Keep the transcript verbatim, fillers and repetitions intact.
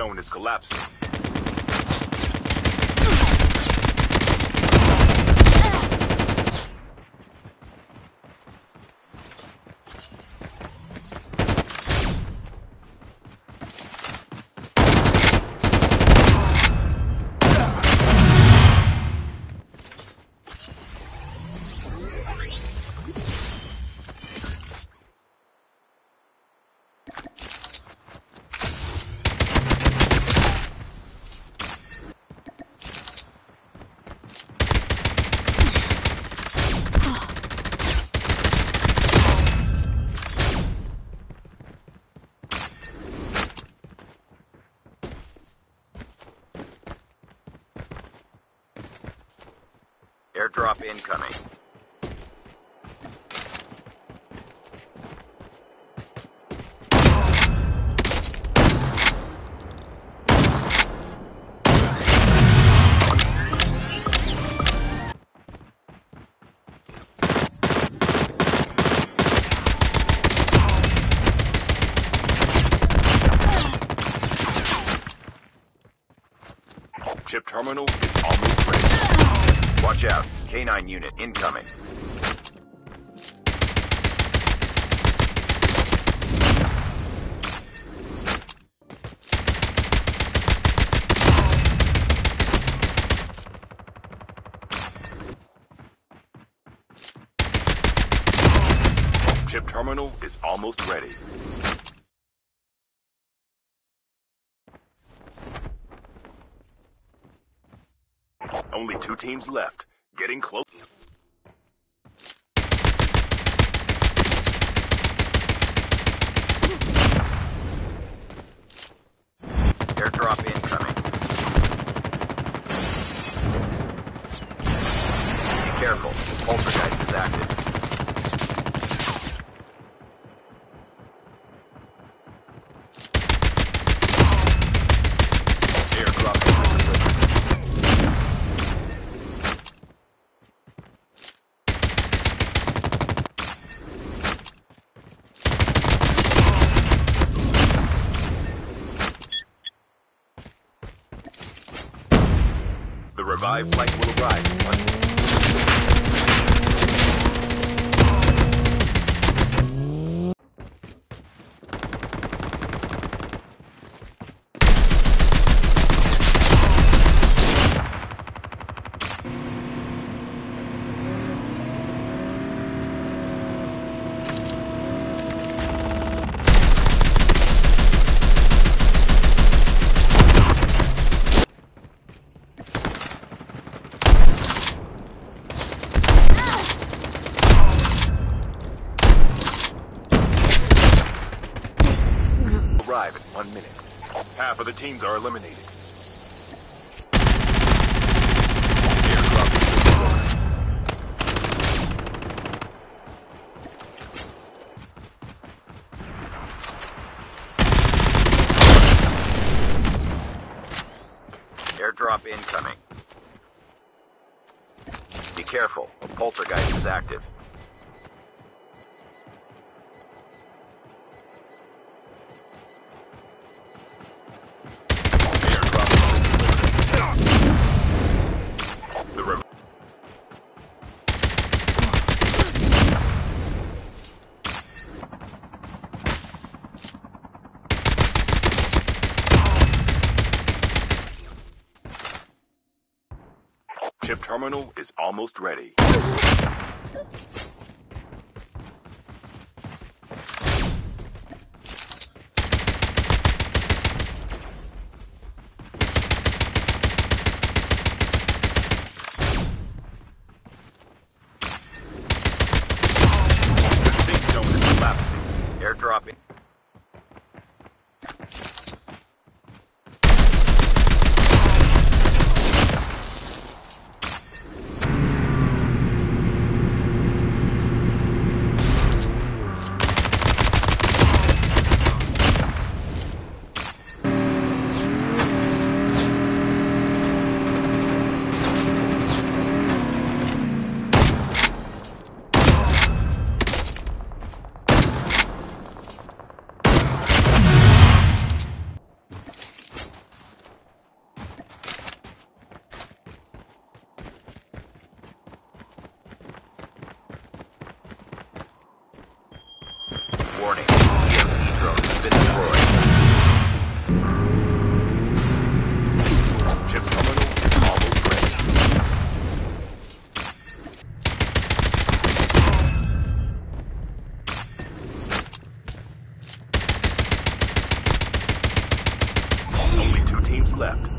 zone is collapsing. Airdrop incoming. Chip terminal is almost ready. Watch out. K nine unit incoming. Chip terminal is almost ready. Only two teams left. Getting close. Airdrop incoming. Be careful. Poltergeist is active. Airdrop incoming. The revived flight will arrive. Arrive in one minute. Half of the teams are eliminated. Airdrop incoming. Be careful, a poltergeist is active. Chip terminal is almost ready. The safe zone is collapsing. Airdrop in. left.